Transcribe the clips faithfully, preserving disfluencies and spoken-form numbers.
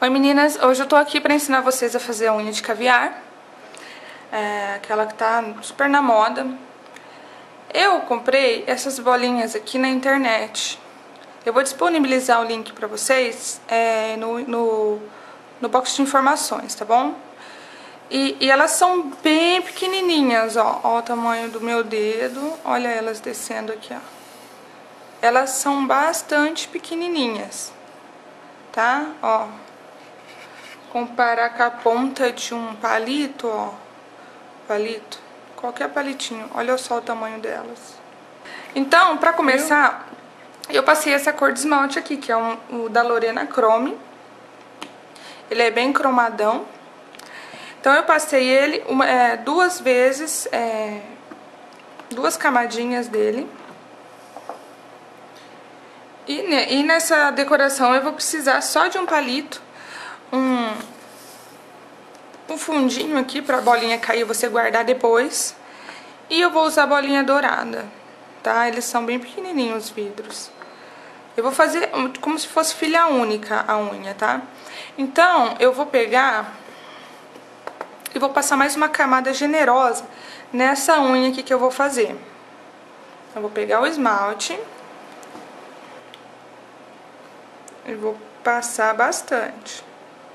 Oi meninas, hoje eu tô aqui pra ensinar vocês a fazer a unha de caviar, é, aquela que tá super na moda. Eu comprei essas bolinhas aqui na internet. Eu vou disponibilizar o link pra vocês é, no, no, no box de informações, tá bom? E, e elas são bem pequenininhas, ó, ó o tamanho do meu dedo, olha elas descendo aqui, ó. Elas são bastante pequenininhas, tá? Ó. Comparar com a ponta de um palito, ó, palito, qualquer palitinho, olha só o tamanho delas. Então, pra começar, eu passei essa cor de esmalte aqui, que é um, o da Lorena Chrome. Ele é bem cromadão. Então eu passei ele uma, é, duas vezes, é, duas camadinhas dele. E, e nessa decoração eu vou precisar só de um palito, um, um fundinho aqui pra bolinha cair e você guardar depois. E eu vou usar bolinha dourada, tá? Eles são bem pequenininhos os vidros. Eu vou fazer como se fosse filha única a unha, tá? Então, eu vou pegar e vou passar mais uma camada generosa nessa unha aqui que eu vou fazer. Eu vou pegar o esmalte e vou passar bastante.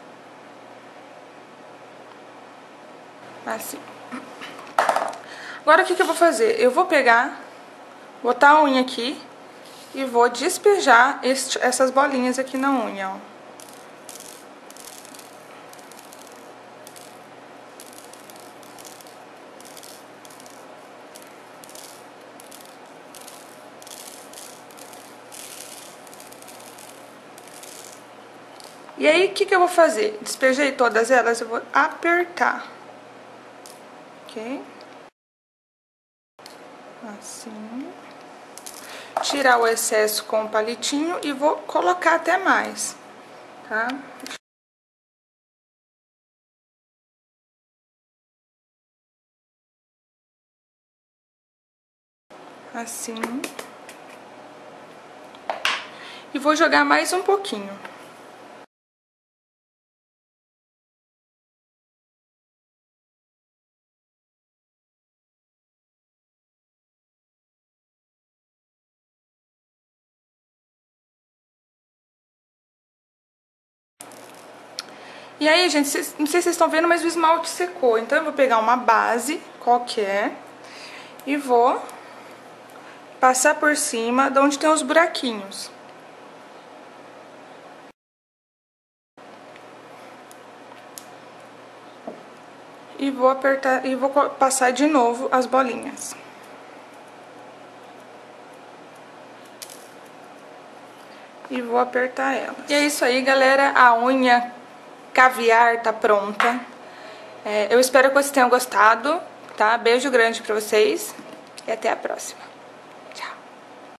Assim. Agora o que que eu vou fazer? Eu vou pegar, botar a unha aqui e vou despejar este, essas bolinhas aqui na unha, ó. E aí, o que que eu vou fazer? Despejei todas elas, eu vou apertar. Ok? Assim. Tirar o excesso com o palitinho e vou colocar até mais, tá? Assim. E vou jogar mais um pouquinho. E aí, gente, cês, não sei se vocês estão vendo, mas o esmalte secou. Então eu vou pegar uma base qualquer e vou passar por cima de onde tem os buraquinhos. E vou apertar e vou passar de novo as bolinhas. E vou apertar elas. E é isso aí, galera. A unha caviar tá pronta. É, eu espero que vocês tenham gostado, tá? Beijo grande pra vocês e até a próxima.